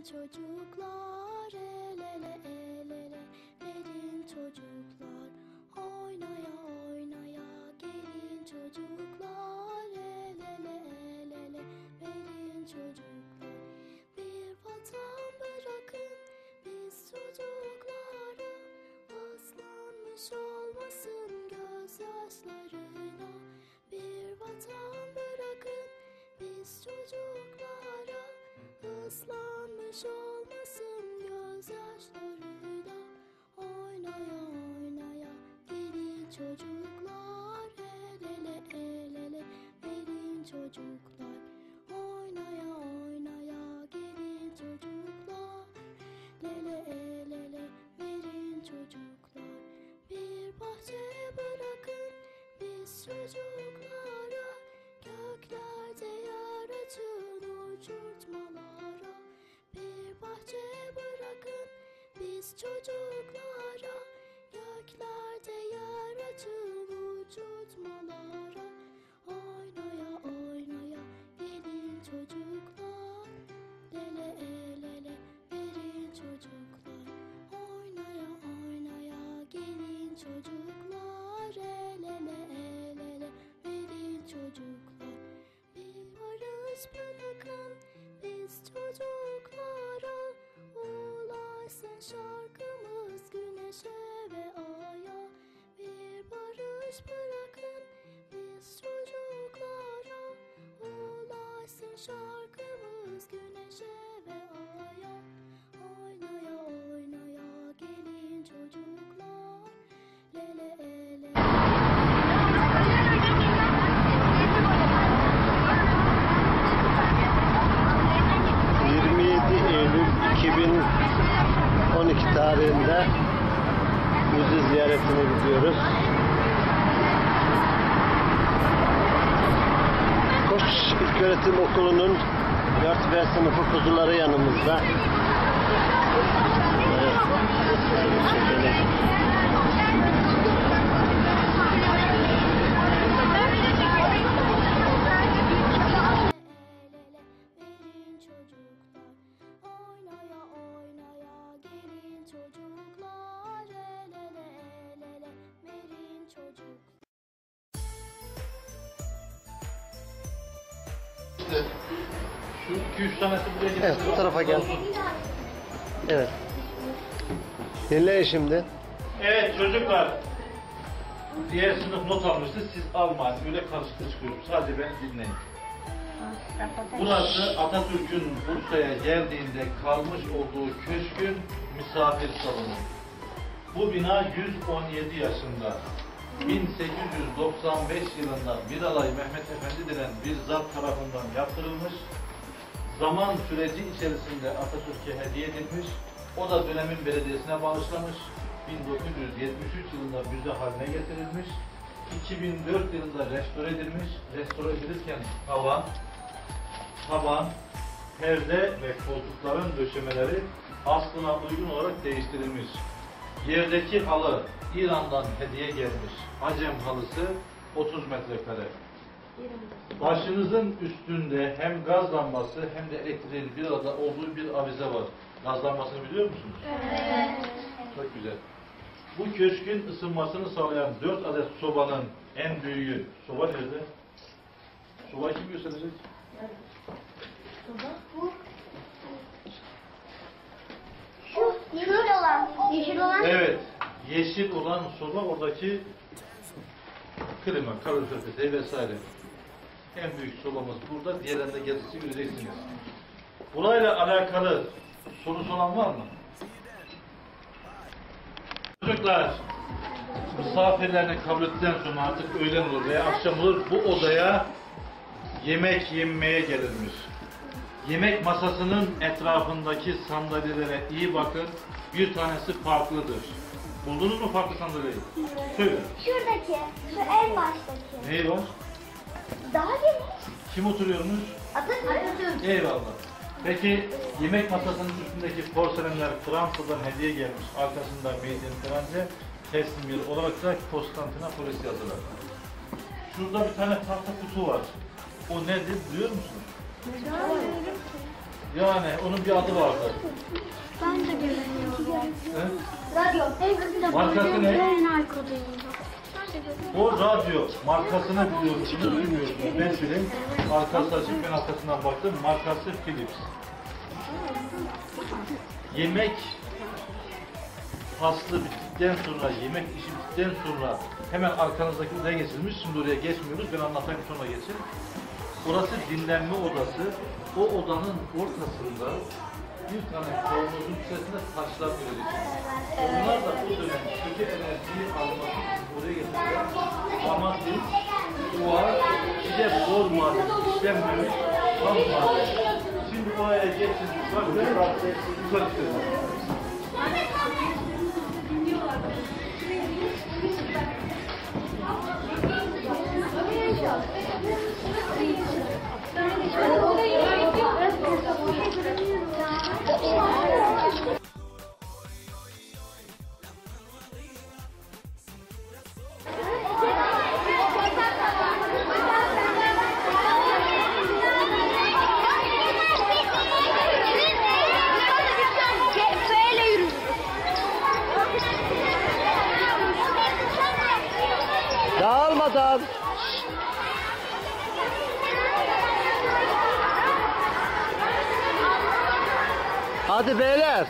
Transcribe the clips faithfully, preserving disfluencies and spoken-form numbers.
çocuklar, el ele el ele verin çocuklar, oynaya oynaya gelin çocuklar, el ele el ele verin çocuklar. Bir vatan bırakın biz çocuklara, ıslanmış olmasın gözyaşlarına. Bir vatan bırakın biz çocuklara, ıslanmış olmasın gözyaşlarıyla. Oynaya oynaya gelin çocuklar, el ele el ele verin çocuklar, oynaya oynaya gelin çocuklar, lele el ele verin çocuklar. Bir bahçe bırakın biz çocuklara, göklerde yer açın uçurtmalara. Bir bahçe bırakın biz çocuklara, göklerde yer açın uçurtmalara. Oynaya oynaya gelin çocuklar, lele el ele verin çocuklar, oynaya oynaya gelin çocuklar, el ele el ele verin çocuklar. Bir barış bırakın biz çocuklara, ulaşsın şarkımız güneşe ve aya. Bir barış bırakın biz çocuklara, ulaşsın şarkımız güneşe ve aya. Oynaya oynaya gelin çocuklar, lele ele. yirmi yedi Eylül iki bin on iki tarihinde müze ziyaretine gidiyoruz. Koç İlköğretim Okulu'nun dört B sınıfı kuzuları yanımızda. Evet. Şu iki üç tanesi buraya gitsin. Evet, bu tarafa gel. Evet. Dinleyin şimdi. Evet çocuklar. Diğer sınıf not almıştı. Siz almayın. Öyle karışıklı çıkıyorum. Sadece beni dinleyin. Burası Atatürk'ün Bursa'ya geldiğinde kalmış olduğu köşkün misafir salonu. Bu bina yüz on yedi yaşında. bin sekiz yüz doksan beş yılında Miralay Mehmet Efendi denen bir zat tarafından yaptırılmış. Zaman süreci içerisinde Atatürk'e hediye edilmiş. O da dönemin belediyesine bağışlamış. bin dokuz yüz yetmiş üç yılında müze haline getirilmiş. iki bin dört yılında restore edilmiş. Restore edilirken tavan, taban, perde ve koltukların döşemeleri aslına uygun olarak değiştirilmiş. Yerdeki halı İran'dan hediye gelmiş. Acem halısı otuz metrekare. Başınızın üstünde hem gaz lambası hem de elektriğin bir arada olduğu bir avize var. Gaz lambasını biliyor musunuz? Evet. Çok güzel. Bu köşkün ısınmasını sağlayan dört adet sobanın en büyüğü. Soba nerede? Soba kim gösterecek? Soba bu. Şu yeşil olan. Yeşil olan. Evet. Yeşil olan soba oradaki klima, kalorifer peteği vesaire. En büyük sobamız burada. Diğerlerinde gezisi göreceksiniz. Burayla alakalı sorusu olan var mı? Çocuklar, misafirlerini kabul ettikten sonra artık öğlen olur veya akşam olur. Bu odaya yemek yemeye gelirmiş. Yemek masasının etrafındaki sandalyelere iyi bakın. Bir tanesi farklıdır. Buldunuz mu farklı sandalyeyi? Söyle. Şuradaki, şu en baştaki. Neyi var? Daha geniş. Kim oturuyormuş? Atatürk. Eyvallah. Peki yemek masasının üstündeki porselenler Fransa'dan hediye gelmiş. Arkasında Made in France teslim yeri olarak da Konstantinopolis yazılar. Şurada bir tane tahta kutu var. O nedir biliyor musun? Yani onun bir adı vardı. Ben de göremiyorum. He? Radyo. Evde Markası ne? en arkadayım. O radyo markasını biliyorsunuz, bilmiyorsunuz. Ben söyleyeyim. Arkası açık, ben arkasından baktım. Markası Philips. Yemek faslı bittikten sonra, yemek işi bittikten sonra hemen arkanızdaki odaya geçilmiş. Şimdi oraya geçmiyoruz. Ben anlatayım, sonra geçin. Orası dinlenme odası. O odanın ortasında bir tane kavanozun içerisinde taşlar göreceksiniz. Bunlar da bu dönem kötü enerjiyi almak için oraya getiriyorlar. Ama siz o an size bor madde, işlenmemiş tam madde. Şimdi oraya geçiniz. Bak ben yukarı çıkıyorum. Dağılmadan. Hadi beyler.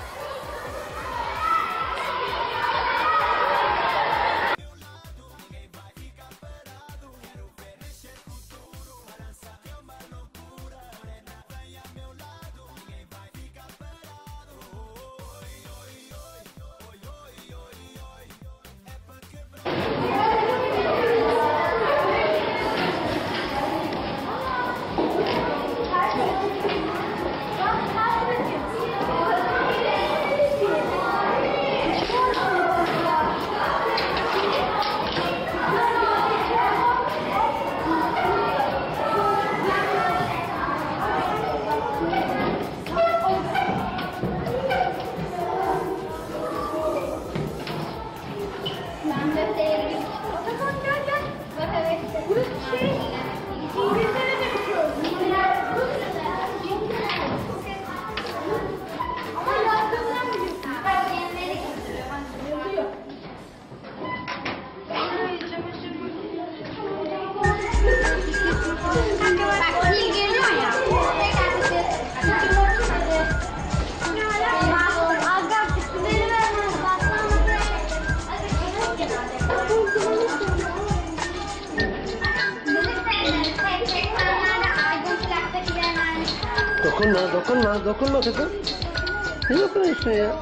Dokunma, dokunma, dokunma kızım. Ne dokunuyorsun ya?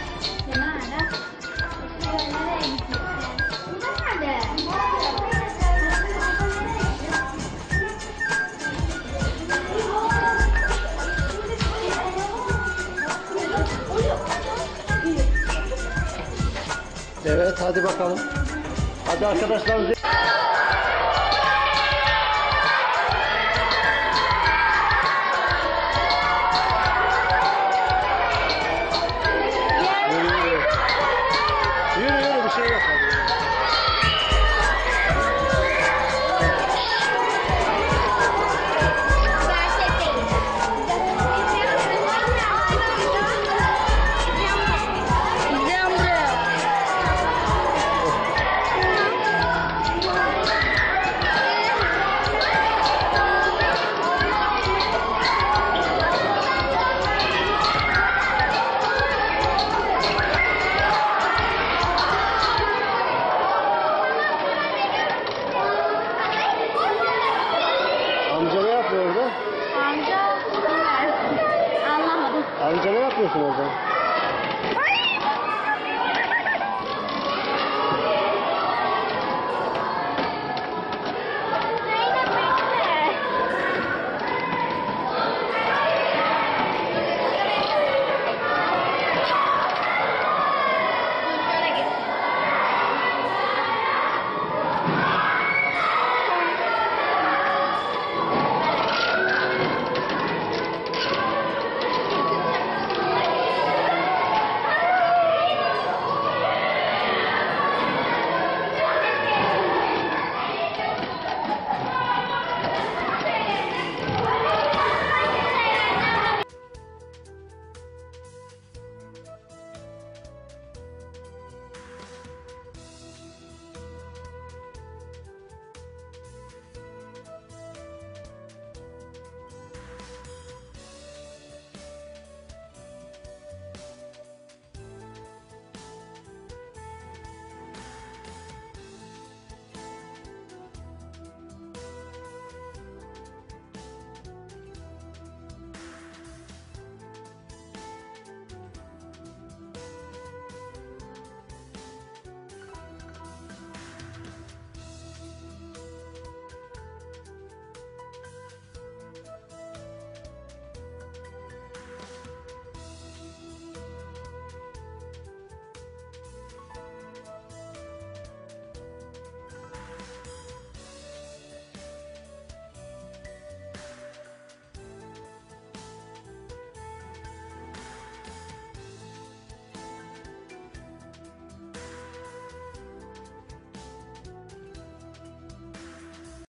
Evet, hadi bakalım. Hadi arkadaşlar. Yürü yürü, bir şey yok. Amca ne yapıyor orada? Amca, anlamadım. Amca ne yapıyorsun orada?